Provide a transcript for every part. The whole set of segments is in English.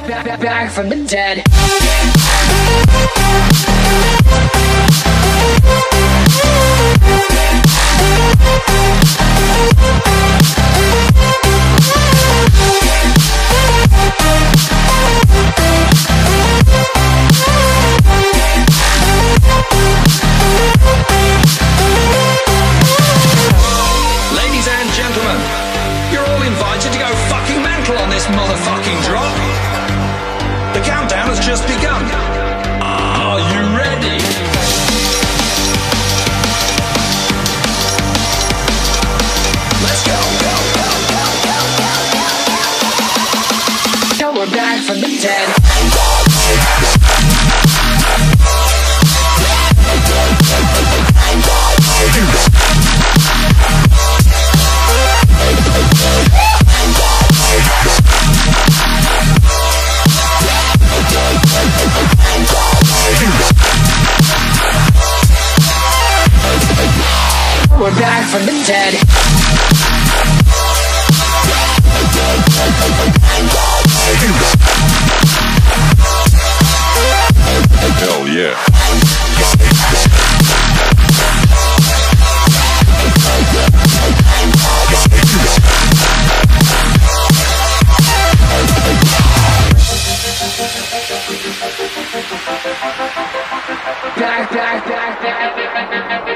Back from the dead. Ladies and gentlemen, you're all invited to go fucking mental on this motherfucking drop. The countdown has just begun. Are you ready? Let's go, go, go, go, go, go. Now we're back from the dead. We're back from the dead. Hell yeah. Back.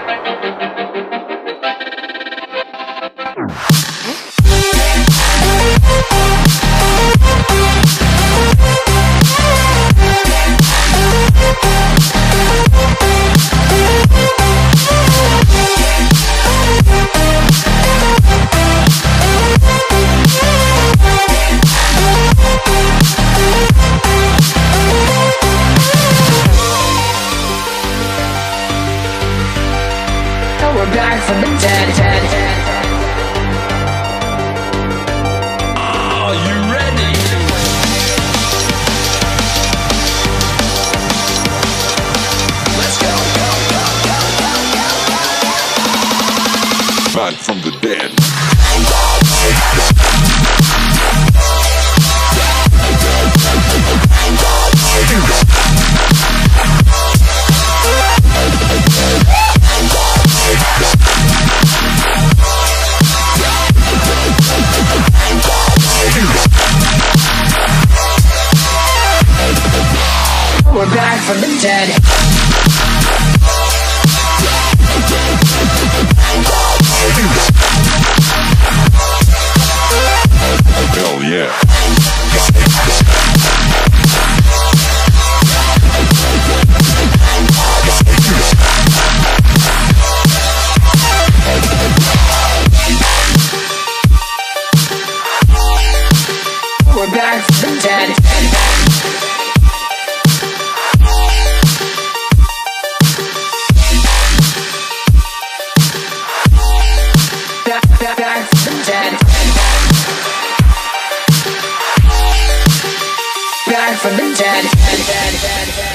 We're back from the dead. Are you ready? Let's go, go, go, go, go, go. Back from the dead. We're back from the dead. Hell yeah. We're back from the dead. Back from the dead. Back from the dead.